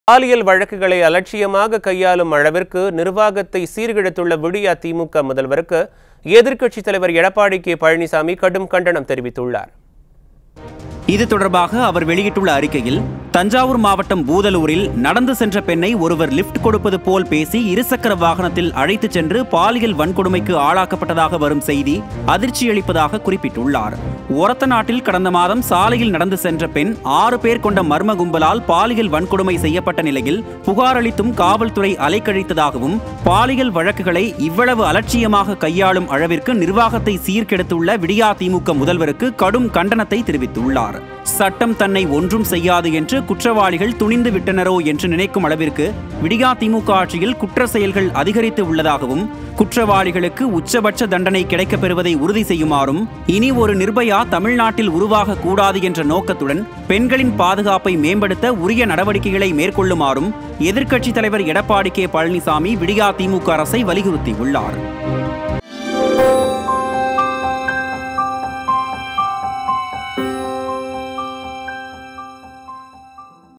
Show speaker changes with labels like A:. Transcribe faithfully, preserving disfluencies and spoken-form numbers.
A: பாலியல் வழக்குகளை அலட்சியமாக கையாளும் அளவிற்கு நிர்வாகத்தை சீர்குலைத்துள்ள விடியா திமுக முதல்வருக்கு எதிர்க்கட்சித் தலைவர் எடப்பாடி கே பழனிசாமி கடும் கண்டனம் தெரிவித்துள்ளார்.
B: இது தொடர்பாக அவர் வெளியிட்டுள்ள அறிக்கையில், தஞ்சாவூர் மாவட்டம் பூதலூரில் நடந்து சென்ற பெண்ணை ஒருவர் லிப்ட் கொடுப்பது போல் பேசி இருசக்கர வாகனத்தில் அழைத்துச் சென்று பாலியல் வன்கொடுமைக்கு ஆளாக்கப்பட்டதாக வரும் செய்தி அதிர்ச்சியளிப்பதாக குறிப்பிட்டுள்ளார். ஒரத்த நாட்டில் கடந்த மாதம் சாலையில் நடந்து சென்ற பெண் ஆறு பேர் கொண்ட மர்ம கும்பலால் பாலியல் வன்கொடுமை செய்யப்பட்ட நிலையில் புகார் அளித்தும் காவல்துறை அலைக்கழித்ததாகவும், பாலியல் வழக்குகளை இவ்வளவு அலட்சியமாக கையாளும் அளவிற்கு நிர்வாகத்தை சீர்கெடுத்துள்ள விடியா திமுக முதல்வருக்கு கடும் கண்டனத்தை தெரிவித்துள்ளார். சட்டம் தன்னை ஒன்றும் செய்யாது என்று குற்றவாளிகள் துணிந்து விட்டனரோ என்று நினைக்கும் அளவிற்கு விடியா திமுக ஆட்சியில் குற்ற செயல்கள் அதிகரித்து உள்ளதாகவும், குற்றவாளிகளுக்கு உச்சபட்ச தண்டனை கிடைக்கப் பெறுவதை உறுதி செய்யுமாறும், இனி ஒரு நிர்பயா தமிழ்நாட்டில் உருவாக கூடாது என்ற நோக்கத்துடன் பெண்களின் பாதுகாப்பை மேம்படுத்த உரிய நடவடிக்கைகளை மேற்கொள்ளுமாறும் எதிர்க்கட்சித் தலைவர் எடப்பாடி கே பழனிசாமி விடியா திமுக அரசை வலியுறுத்தியுள்ளார்.